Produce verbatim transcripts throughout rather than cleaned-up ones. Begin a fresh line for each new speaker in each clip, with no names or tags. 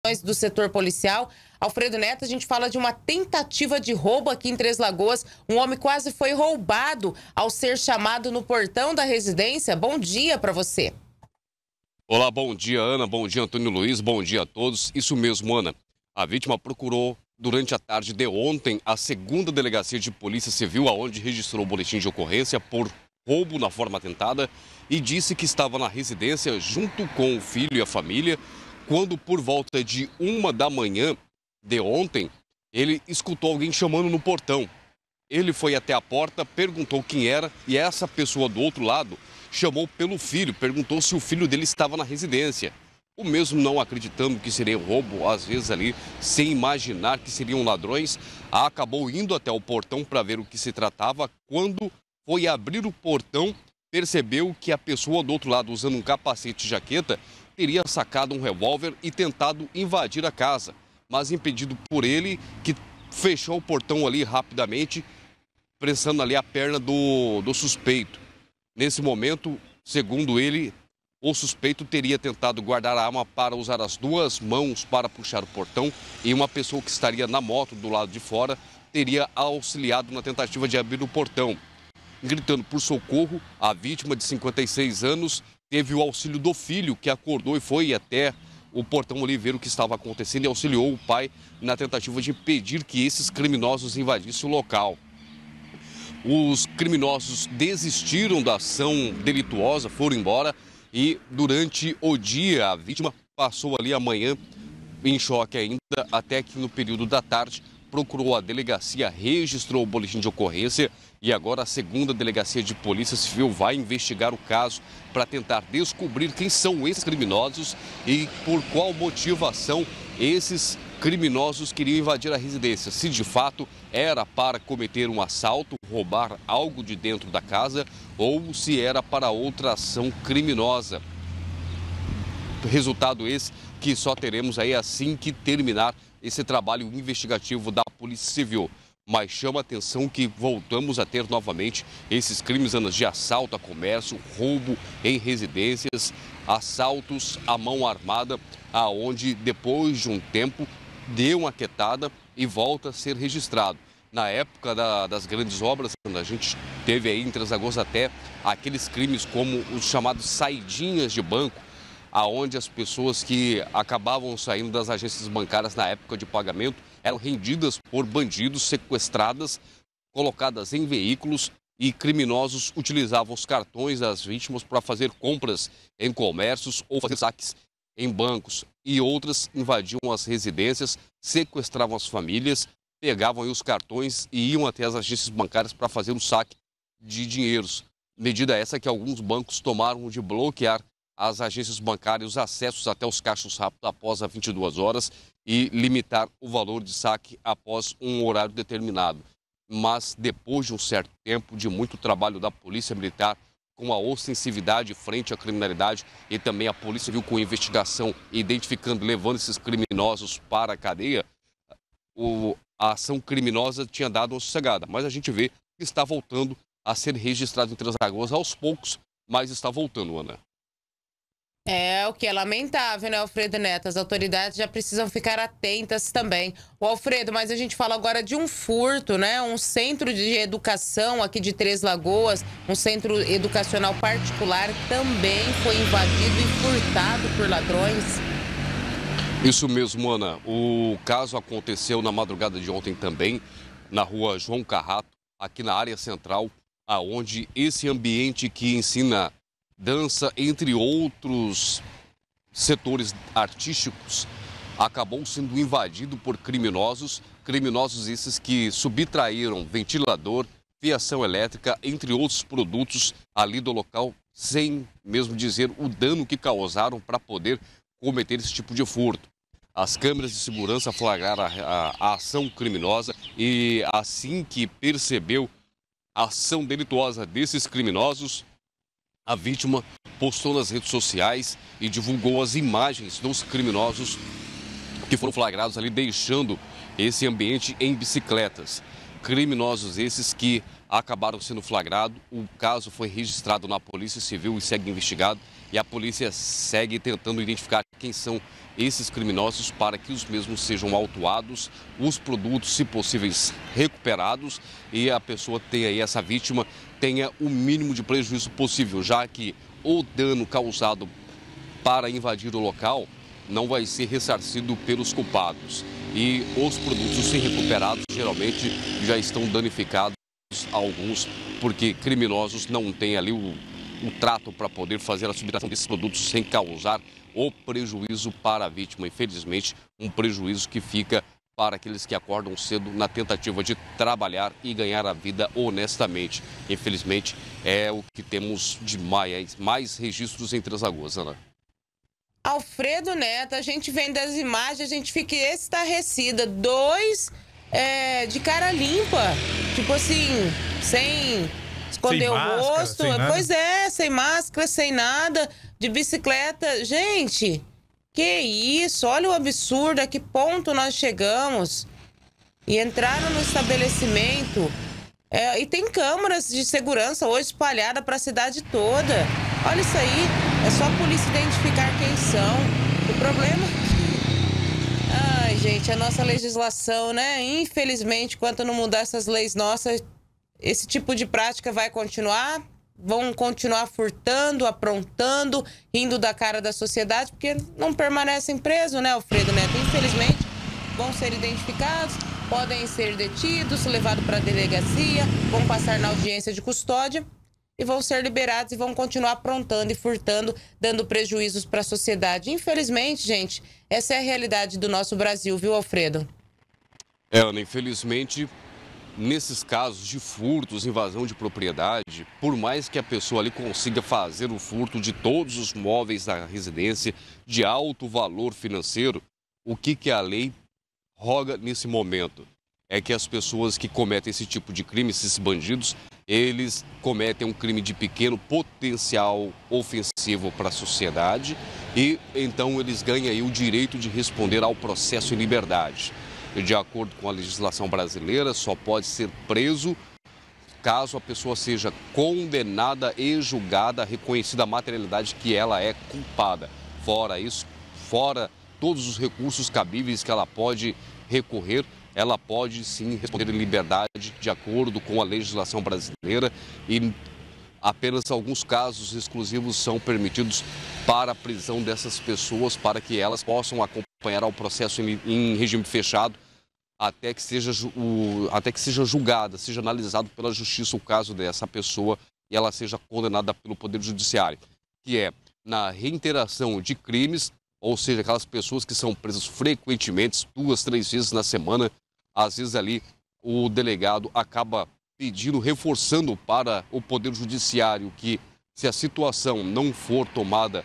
do setor policial. Alfredo Neto, a gente fala de uma tentativa de roubo aqui em Três Lagoas. Um homem quase foi roubado ao ser chamado no portão da residência. Bom dia para você.
Olá, bom dia, Ana. Bom dia, Antônio Luiz. Bom dia a todos. Isso mesmo, Ana. A vítima procurou durante a tarde de ontem a segunda delegacia de Polícia Civil, aonde registrou o boletim de ocorrência por roubo na forma tentada e disse que estava na residência junto com o filho e a família, quando por volta de uma da manhã de ontem, ele escutou alguém chamando no portão. Ele foi até a porta, perguntou quem era e essa pessoa do outro lado chamou pelo filho, perguntou se o filho dele estava na residência. O mesmo não acreditando que seria roubo, às vezes ali, sem imaginar que seriam ladrões, acabou indo até o portão para ver o que se tratava. Quando foi abrir o portão, percebeu que a pessoa do outro lado, usando um capacete e jaqueta, teria sacado um revólver e tentado invadir a casa. Mas impedido por ele, que fechou o portão ali rapidamente, prensando ali a perna do, do suspeito. Nesse momento, segundo ele, o suspeito teria tentado guardar a arma para usar as duas mãos para puxar o portão e uma pessoa que estaria na moto do lado de fora teria auxiliado na tentativa de abrir o portão. Gritando por socorro, a vítima de cinquenta e seis anos teve o auxílio do filho, que acordou e foi até o portão ali ver o que estava acontecendo e auxiliou o pai na tentativa de impedir que esses criminosos invadissem o local. Os criminosos desistiram da ação delituosa, foram embora. E durante o dia, a vítima passou ali a manhã em choque ainda, até que no período da tarde procurou a delegacia, registrou o boletim de ocorrência e agora a segunda delegacia de Polícia Civil vai investigar o caso para tentar descobrir quem são esses criminosos e por qual motivação esses criminosos queriam invadir a residência. Se de fato era para cometer um assalto, roubar algo de dentro da casa ou se era para outra ação criminosa. Resultado esse que só teremos aí assim que terminar esse trabalho investigativo da Polícia Civil. Mas chama a atenção que voltamos a ter novamente esses crimes de assalto a comércio, roubo em residências, assaltos à mão armada, aonde depois de um tempo deu uma quietada e volta a ser registrado. Na época da, das grandes obras, a gente teve aí em Três Lagoas até aqueles crimes como os chamados saidinhas de banco, aonde as pessoas que acabavam saindo das agências bancárias na época de pagamento eram rendidas por bandidos, sequestradas, colocadas em veículos e criminosos utilizavam os cartões das vítimas para fazer compras em comércios ou fazer saques em bancos. E outras invadiam as residências, sequestravam as famílias, pegavam aí os cartões e iam até as agências bancárias para fazer um saque de dinheiros. Medida essa que alguns bancos tomaram de bloquear as agências bancárias, os acessos até os caixas rápidos após as vinte e duas horas e limitar o valor de saque após um horário determinado. Mas depois de um certo tempo de muito trabalho da Polícia Militar, com a ostensividade frente à criminalidade e também a Polícia Civil com investigação, identificando, levando esses criminosos para a cadeia, o, a ação criminosa tinha dado uma sossegada. Mas a gente vê que está voltando a ser registrado em Três Lagoas aos poucos, mas está voltando, Ana.
É, o que é lamentável, né, Alfredo Neto? As autoridades já precisam ficar atentas também. O Alfredo, mas a gente fala agora de um furto, né? Um centro de educação aqui de Três Lagoas, um centro educacional particular, também foi invadido e furtado por ladrões.
Isso mesmo, Ana. O caso aconteceu na madrugada de ontem também, na rua João Carrato, aqui na área central, aonde esse ambiente que ensina dança, entre outros setores artísticos, acabou sendo invadido por criminosos, criminosos esses que subtraíram ventilador, fiação elétrica, entre outros produtos ali do local, sem mesmo dizer o dano que causaram para poder cometer esse tipo de furto. As câmeras de segurança flagraram a, a, a ação criminosa e assim que percebeu a ação delituosa desses criminosos, a vítima postou nas redes sociais e divulgou as imagens dos criminosos que foram flagrados ali, deixando esse ambiente em bicicletas. Criminosos esses que acabaram sendo flagrados. O caso foi registrado na Polícia Civil e segue investigado. E a polícia segue tentando identificar quem são esses criminosos para que os mesmos sejam autuados, os produtos, se possíveis, recuperados e a pessoa tenha aí, essa vítima tenha o mínimo de prejuízo possível, já que o dano causado para invadir o local não vai ser ressarcido pelos culpados. E os produtos sem recuperados geralmente já estão danificados, alguns, porque criminosos não têm ali o, o trato para poder fazer a subtração desses produtos sem causar o prejuízo para a vítima. Infelizmente, um prejuízo que fica para aqueles que acordam cedo na tentativa de trabalhar e ganhar a vida honestamente. Infelizmente, é o que temos de mais, mais registros em Três Lagoas, Ana.
Alfredo Neto, a gente vem das imagens, a gente fica estarrecida. Dois é, de cara limpa, tipo assim, sem esconder sem o máscara, rosto. Pois é, sem máscara, sem nada, de bicicleta. Gente, que isso? Olha o absurdo, a que ponto nós chegamos. E entraram no estabelecimento. É, e tem câmeras de segurança hoje espalhadas para a cidade toda. Olha isso aí. É só a polícia identificar quem são. O problema é que... Ai, gente, a nossa legislação, né? Infelizmente, enquanto não mudar essas leis nossas, esse tipo de prática vai continuar. Vão continuar furtando, aprontando, rindo da cara da sociedade, porque não permanecem presos, né, Alfredo Neto? Infelizmente, vão ser identificados, podem ser detidos, levados para a delegacia, vão passar na audiência de custódia e vão ser liberados e vão continuar aprontando e furtando, dando prejuízos para a sociedade. Infelizmente, gente, essa é a realidade do nosso Brasil, viu, Alfredo?
É, Ana, infelizmente, nesses casos de furtos, invasão de propriedade, por mais que a pessoa ali consiga fazer o furto de todos os móveis da residência de alto valor financeiro, o que, que a lei roga nesse momento? É que as pessoas que cometem esse tipo de crime, esses bandidos, eles cometem um crime de pequeno potencial ofensivo para a sociedade e então eles ganham aí o direito de responder ao processo em liberdade. E, de acordo com a legislação brasileira, só pode ser preso caso a pessoa seja condenada e julgada, reconhecida a materialidade que ela é culpada. Fora isso, fora todos os recursos cabíveis que ela pode recorrer, ela pode sim responder em liberdade de acordo com a legislação brasileira e apenas alguns casos exclusivos são permitidos para a prisão dessas pessoas, para que elas possam acompanhar o processo em, em regime fechado até que, seja, o, até que seja julgada, seja analisado pela justiça o caso dessa pessoa e ela seja condenada pelo Poder Judiciário, que é na reiteração de crimes, ou seja, aquelas pessoas que são presas frequentemente, duas, três vezes na semana, às vezes ali o delegado acaba pedindo, reforçando para o Poder Judiciário que se a situação não for tomada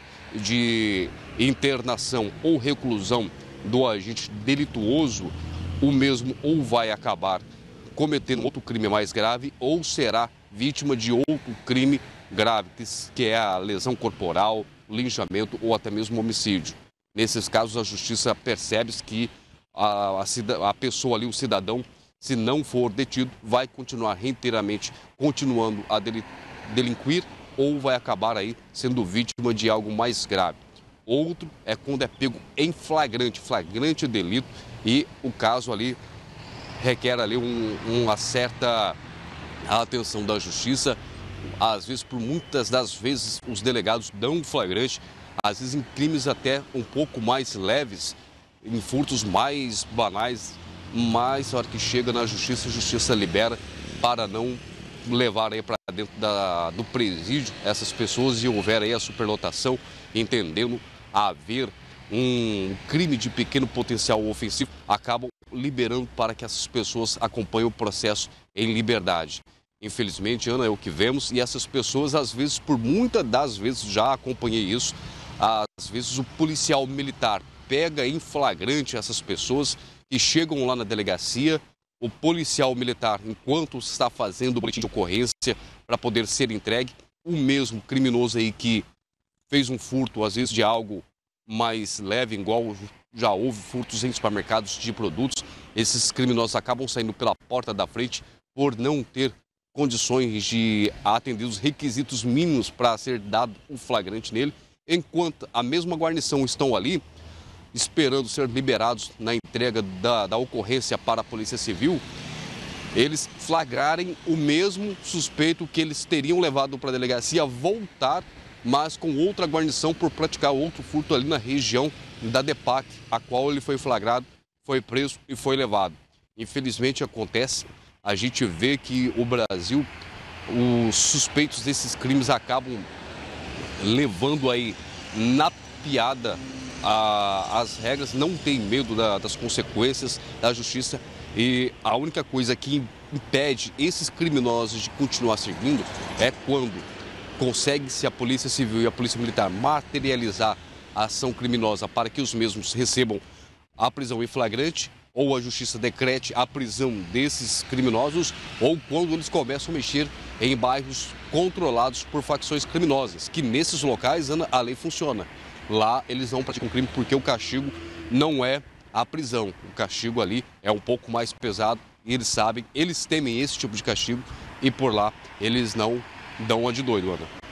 de internação ou reclusão do agente delituoso, o mesmo ou vai acabar cometendo outro crime mais grave ou será vítima de outro crime grave, que é a lesão corporal, linchamento ou até mesmo homicídio. Nesses casos, a justiça percebe que a, a, a pessoa ali, o cidadão, se não for detido, vai continuar reiteiramente continuando a delinquir ou vai acabar aí sendo vítima de algo mais grave. Outro é quando é pego em flagrante, flagrante delito e o caso ali requer ali um, uma certa atenção da justiça. Às vezes, por muitas das vezes, os delegados dão flagrante, às vezes em crimes até um pouco mais leves, em furtos mais banais, mas na hora que chega na justiça, a justiça libera para não levar aí para dentro da, do presídio essas pessoas e houver aí a superlotação, entendendo haver um crime de pequeno potencial ofensivo, acabam liberando para que essas pessoas acompanhem o processo em liberdade. Infelizmente, Ana, é o que vemos e essas pessoas, às vezes, por muitas das vezes, já acompanhei isso, às vezes o policial militar pega em flagrante essas pessoas que chegam lá na delegacia, o policial militar, enquanto está fazendo o boletim de ocorrência para poder ser entregue, o mesmo criminoso aí que fez um furto, às vezes de algo mais leve, igual já houve furtos em supermercados de produtos, esses criminosos acabam saindo pela porta da frente por não ter condições de atender os requisitos mínimos para ser dado o flagrante nele enquanto a mesma guarnição estão ali, esperando ser liberados na entrega da, da ocorrência para a Polícia Civil, eles flagrarem o mesmo suspeito que eles teriam levado para a delegacia voltar, mas com outra guarnição por praticar outro furto ali na região da DEPAC, a qual ele foi flagrado, foi preso e foi levado. Infelizmente acontece, a gente vê que o Brasil, os suspeitos desses crimes acabam levando aí na piada a, as regras, não tem medo da, das consequências da justiça. E a única coisa que impede esses criminosos de continuar seguindo é quando consegue-se a Polícia Civil e a Polícia Militar materializar a ação criminosa para que os mesmos recebam a prisão em flagrante, ou a Justiça decrete a prisão desses criminosos, ou quando eles começam a mexer em bairros controlados por facções criminosas, que nesses locais a lei funciona. Lá eles não praticam crime porque o castigo não é a prisão. O castigo ali é um pouco mais pesado e eles sabem, eles temem esse tipo de castigo e por lá eles não dão a de doido, Ana.